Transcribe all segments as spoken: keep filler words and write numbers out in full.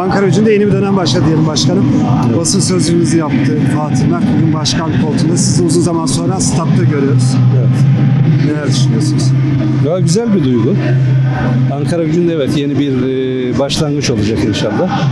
Ankara Gücü'nde yeni bir dönem başladı diyelim başkanım. Evet. Basın sözcülüğünüzü yaptı Fatih Mert. Bugün başkanlık koltuğunda sizi uzun zaman sonra statta görüyoruz. Evet. Neler düşünüyorsunuz? Ya, güzel bir duygu. Ankara Gücü'nde evet yeni bir e, başlangıç olacak inşallah.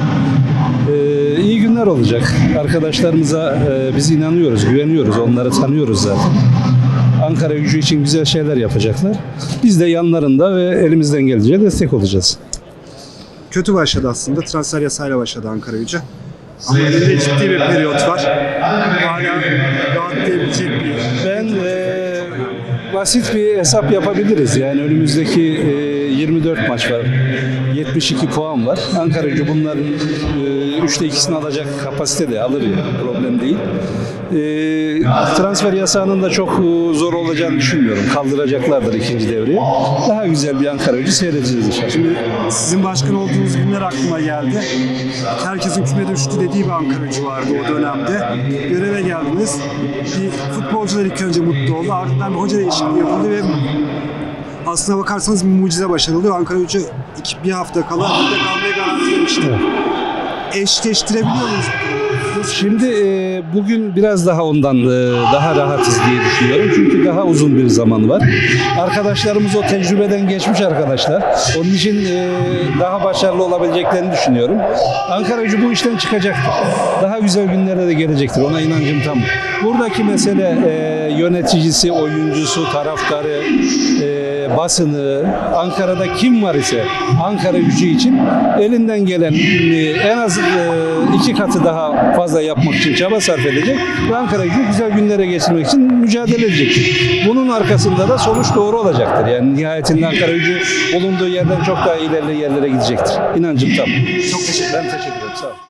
E, iyi günler olacak. Arkadaşlarımıza e, biz inanıyoruz, güveniyoruz. Onları tanıyoruz zaten. Ankara Gücü için güzel şeyler yapacaklar. Biz de yanlarında ve elimizden geldiğince destek olacağız. Kötü başladı aslında. Transfer yasayla başladı Ankara Gücü. Ama önünde ciddi bir periyot var. Hala rahatlayabilecek bir... Ben e, basit bir hesap yapabiliriz. Yani önümüzdeki e, yirmi dört maç var. yetmiş iki puan var. Ankara Gücü bunların e, üçte ikisini alacak kapasitede alır ya. Problem değil. E, transfer yasağının da çok e, zor olacağını düşünmüyorum. Kaldıracaklardır ikinci devreye. Daha güzel bir Ankara Gücü seyredeceğiz inşallah. Şimdi sizin başkan olduğunuz günler aklıma geldi. Herkesin küme düştü dediği bir Ankara Gücü vardı o dönemde. Göreve geldiniz. Bir futbolcular ilk önce mutlu oldu. Ardından bir hoca değişikliği yapıldı ve aslına bakarsanız bir mucize başarıldı. Ankara Gücü iki, bir hafta kala ligde kalmayı garantilemişti. Eşleştirebiliyor muyuz? Şimdi e, bugün biraz daha ondan e, daha rahatız diye düşünüyorum. Çünkü daha uzun bir zaman var. Arkadaşlarımız o tecrübeden geçmiş arkadaşlar. Onun için e, daha başarılı olabileceklerini düşünüyorum. Ankara Gücü bu işten çıkacaktır. Daha güzel günlere de gelecektir. Ona inancım tam. Buradaki mesele e, yöneticisi, oyuncusu, taraftarı, e, basını, Ankara'da kim var ise Ankara Gücü için elinden gelen e, en az e, iki katı daha fazla yapmak için çaba sarf edecek ve Ankara Gücü güzel günlere geçirmek için mücadele edecektir. Bunun arkasında da sonuç doğru olacaktır. Yani nihayetinde Ankara Gücü bulunduğu yerden çok daha ilerli yerlere gidecektir. İnancım tam. Çok teşekkür ederim. Ben teşekkür ederim. Sağ olun.